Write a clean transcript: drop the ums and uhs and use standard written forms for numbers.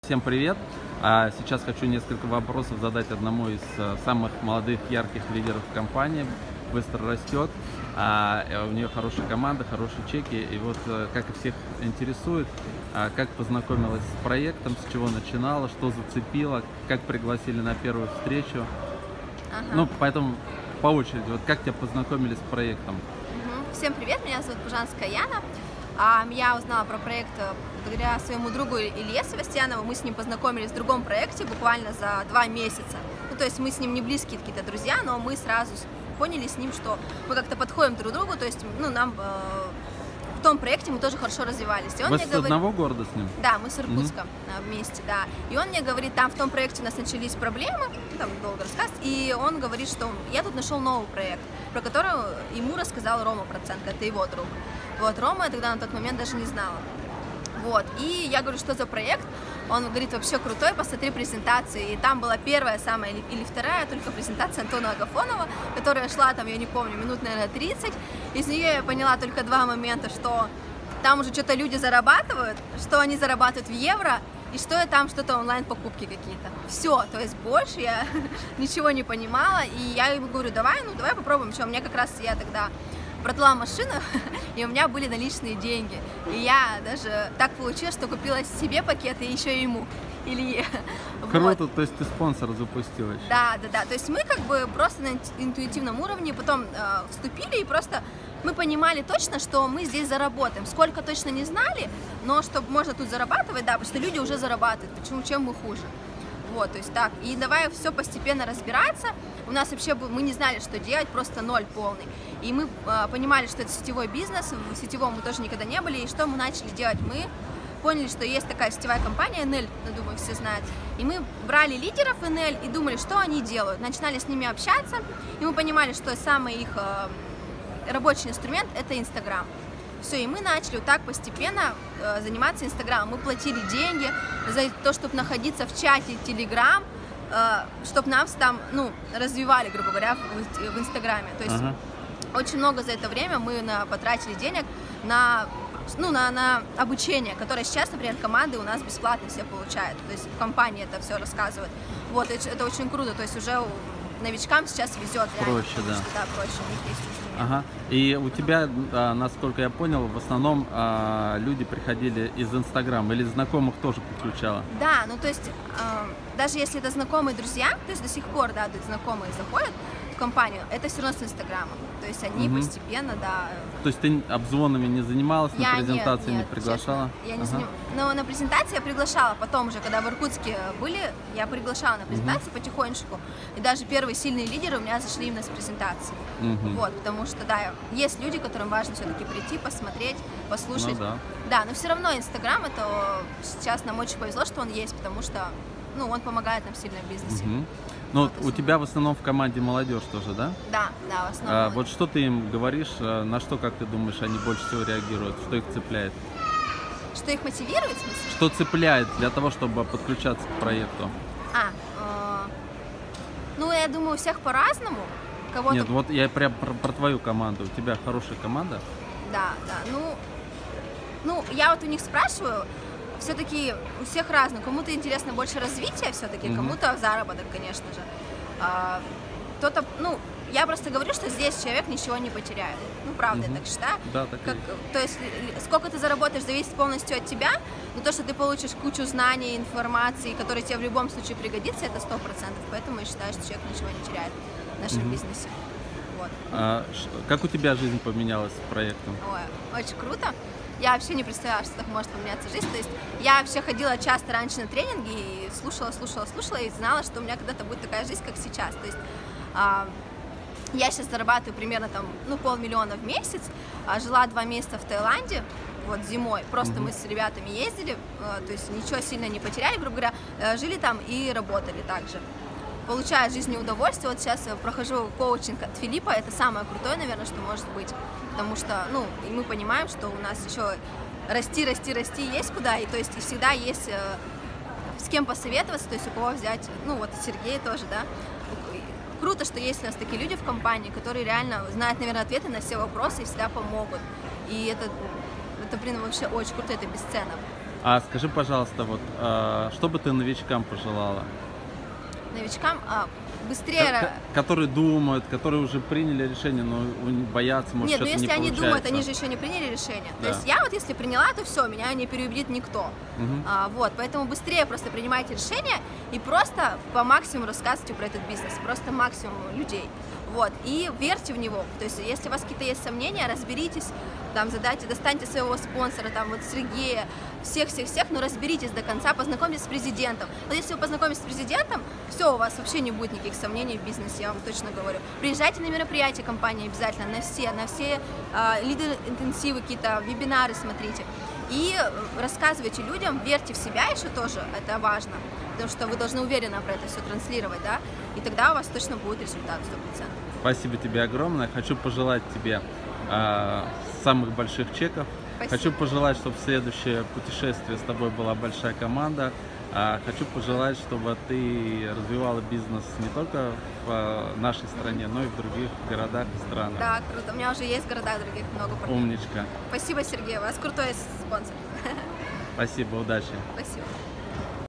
Всем привет! Сейчас хочу несколько вопросов задать одному из самых молодых, ярких лидеров компании. Быстро растет, у нее хорошая команда, хорошие чеки. И вот, как и всех интересует, как познакомилась с проектом, с чего начинала, что зацепило, как пригласили на первую встречу. Ну, поэтому по очереди, вот как тебя познакомили с проектом? Всем привет, меня зовут Бужанская Яна. Я узнала про проект благодаря своему другу Илье Севастьянову. Мы с ним познакомились в другом проекте буквально за 2 месяца. Ну, то есть мы с ним не близкие какие-то друзья, но мы сразу поняли с ним, что мы как-то подходим друг к другу. То есть, ну, нам в том проекте мы тоже хорошо развивались. И он Вы мне с говорит... одного города с ним? Да, мы с Иркутска вместе, да. И он мне говорит, там в том проекте у нас начались проблемы, там долго рассказ, и он говорит, что я тут нашел новый проект, про который ему рассказал Рома Проценко, это его друг. Вот, Рома я тогда на тот момент даже не знала. Вот, и я говорю, что за проект? Он говорит, вообще крутой, посмотри презентации. И там была первая, самая или вторая, только презентация Антона Агафонова, которая шла там, я не помню, минут, наверное, 30. Из нее я поняла только 2 момента, что там уже что-то люди зарабатывают, что они зарабатывают в евро, и что там что-то онлайн-покупки какие-то. Все, то есть больше я ничего не понимала. И я ему говорю, давай попробуем. Что, мне как раз я тогда продала машину, и у меня были наличные деньги. И я даже так получилось, что купила себе пакеты и еще ему. Илье. Круто, Вот. то есть ты спонсор запустила. Да. То есть мы как бы просто на интуитивном уровне потом вступили и просто мы понимали точно, что мы здесь заработаем. Сколько точно не знали, но чтобы можно тут зарабатывать, да, потому что люди уже зарабатывают. Почему, чем мы хуже? Вот, то есть так. И давай все постепенно разбираться. У нас вообще мы не знали, что делать, просто ноль полный. И мы понимали, что это сетевой бизнес, в сетевом мы тоже никогда не были. И что мы начали делать? Мы поняли, что есть такая сетевая компания Enel, думаю, все знают. И мы брали лидеров Enel и думали, что они делают. Начинали с ними общаться, и мы понимали, что самый их рабочий инструмент – это Инстаграм. Все, и мы начали вот так постепенно заниматься Инстаграмом. Мы платили деньги за то, чтобы находиться в чате Телеграм, чтобы нас там, ну, развивали, грубо говоря, в Инстаграме. То есть очень много за это время мы потратили денег на обучение, которое сейчас, например, команды у нас бесплатно все получают. То есть компания это все рассказывает. Вот, это очень круто. То есть уже новичкам сейчас везет. Проще, реально, да. что, да, проще, у них есть инструмент. Ага. И у тебя, насколько я понял, в основном люди приходили из Инстаграма или знакомых тоже подключала? Да, ну то есть даже если это знакомые друзья, то есть до сих пор, да, знакомые заходят в компанию, это все равно с Инстаграма. То есть они постепенно, да. То есть ты обзвонами не занималась, на презентации нет, не приглашала? Честно, я не занималась. Но на презентации я приглашала, потом уже, когда в Иркутске были, я приглашала на презентации потихонечку. И даже первые сильные лидеры у меня зашли именно с презентации. Вот, потому что, да, есть люди, которым важно все-таки прийти, посмотреть, послушать. Ну, да. Да, но все равно Инстаграм, это сейчас нам очень повезло, что он есть, потому что, ну, он помогает нам сильно в бизнесе. Ну, у тебя в основном в команде молодежь тоже, да? Да, в основном. Вот что ты им говоришь, на что, как ты думаешь, они больше всего реагируют, что их цепляет? Что их мотивирует, в смысле? Что цепляет для того, чтобы подключаться к проекту? Ну, я думаю, у всех по-разному. Нет, вот я прям про твою команду. У тебя хорошая команда? Да. Ну, я вот у них спрашиваю, все-таки у всех разное. Кому-то интересно больше развитие все-таки, кому-то заработок, конечно же. Кто-то, ну, я просто говорю, что здесь человек ничего не потеряет. Ну, правда, я так считаю. Да, так и есть. То есть, сколько ты заработаешь, зависит полностью от тебя, но то, что ты получишь кучу знаний, информации, которые тебе в любом случае пригодится, это 100%. Поэтому я считаю, что человек ничего не теряет в нашем бизнесе. Вот. Как у тебя жизнь поменялась с проектом? Ой, очень круто. Я вообще не представляла, что так может поменяться жизнь. То есть я вообще ходила часто раньше на тренинги и слушала, и знала, что у меня когда-то будет такая жизнь, как сейчас. То есть я сейчас зарабатываю примерно там, 500 000 в месяц, жила 2 месяца в Таиланде, вот зимой, просто мы с ребятами ездили, то есть ничего сильно не потеряли, грубо говоря, жили там и работали также. Получаю жизненное удовольствие, вот сейчас прохожу коучинг от Филиппа, это самое крутое, наверное, что может быть, потому что, и мы понимаем, что у нас еще расти есть куда, и то есть и всегда есть с кем посоветоваться, то есть у кого взять, вот Сергей тоже, да. Круто, что есть у нас такие люди в компании, которые реально знают, наверное, ответы на все вопросы и всегда помогут. И это блин, вообще очень круто, это бесценно. А скажи, пожалуйста, вот, что бы ты новичкам пожелала? Новичкам быстрее... Которые думают, которые уже приняли решение, но боятся, может, Нет, но что-то не если они получается. думают, они же еще не приняли решение. Да. То есть я вот если приняла, то все, меня не переубедит никто. Мгм. Вот, поэтому быстрее просто принимайте решения и просто по максимуму рассказывайте про этот бизнес, просто максимум людей. Вот, и верьте в него. То есть если у вас какие-то есть сомнения, разберитесь, там, достаньте своего спонсора, там, вот Сергея, всех, но разберитесь до конца, познакомьтесь с президентом. Вот если вы познакомитесь с президентом, все, у вас вообще не будет никаких сомнений в бизнесе, я вам точно говорю. Приезжайте на мероприятия компании обязательно, на все лидер-интенсивы, какие-то вебинары смотрите. И рассказывайте людям, верьте в себя еще тоже, это важно, потому что вы должны уверенно про это все транслировать, да, и тогда у вас точно будет результат 100%. Спасибо тебе огромное. Хочу пожелать тебе самых больших чеков. Спасибо. Хочу пожелать, чтобы в следующее путешествие с тобой была большая команда. Хочу пожелать, чтобы ты развивала бизнес не только в нашей стране, но и в других городах и странах. Да, круто. У меня уже есть в городах других много партнеров. Умничка. Спасибо, Сергей, у вас крутой спонсор. Спасибо, удачи. Спасибо.